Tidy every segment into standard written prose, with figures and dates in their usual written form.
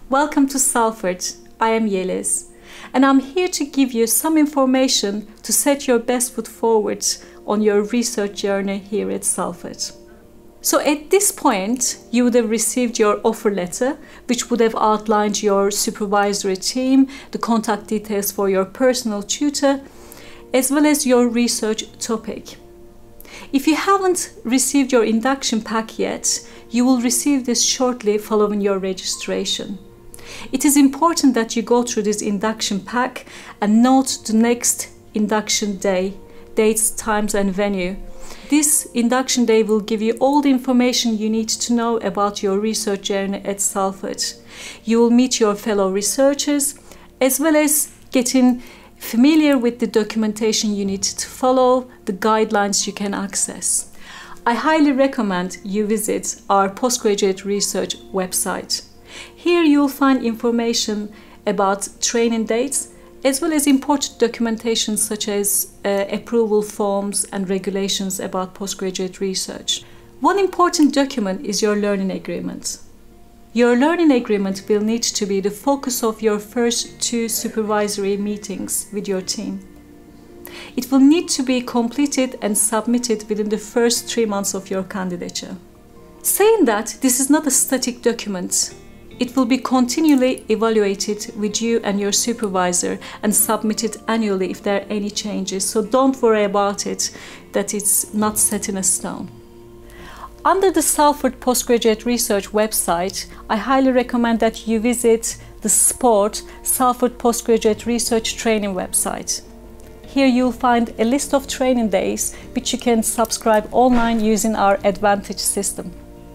Welcome to Salford. I am Yeliz, and I'm here to give you some information to set your best foot forward on your research journey here at Salford. So at this point, you would have received your offer letter, which would have outlined your supervisory team, the contact details for your personal tutor, as well as your research topic. If you haven't received your induction pack yet, you will receive this shortly following your registration. It is important that you go through this induction pack and note the next induction day, dates, times and venue. This induction day will give you all the information you need to know about your research journey at Salford. You will meet your fellow researchers, as well as getting familiar with the documentation you need to follow, the guidelines you can access. I highly recommend you visit our Postgraduate Research website. Here you'll find information about training dates, as well as important documentation such as approval forms and regulations about postgraduate research. One important document is your learning agreement. Your learning agreement will need to be the focus of your first 2 supervisory meetings with your team. It will need to be completed and submitted within the first 3 months of your candidature. Saying that, this is not a static document. It will be continually evaluated with you and your supervisor and submitted annually if there are any changes. So don't worry about it, that it's not set in stone. Under the Salford Postgraduate Research website, I highly recommend that you visit the Salford Postgraduate Research training website. Here you'll find a list of training days which you can subscribe online using our Advantage system.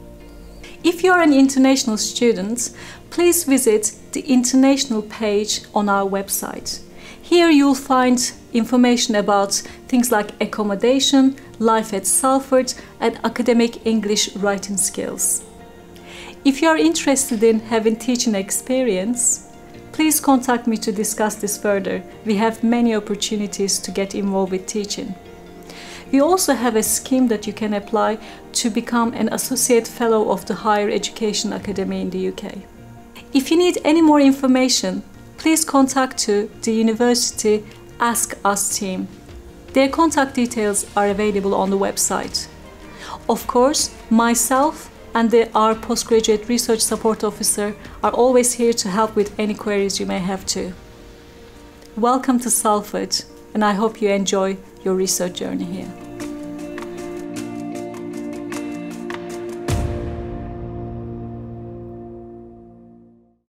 If you are an international student, please visit the international page on our website. Here you'll find information about things like accommodation, life at Salford, and academic English writing skills. If you are interested in having teaching experience, please contact me to discuss this further. We have many opportunities to get involved with teaching. We also have a scheme that you can apply to become an Associate Fellow of the Higher Education Academy in the UK. If you need any more information, please contact the University Ask Us team. Their contact details are available on the website. Of course, myself and our Postgraduate Research Support Officer are always here to help with any queries you may have too. Welcome to Salford, and I hope you enjoy your research journey here.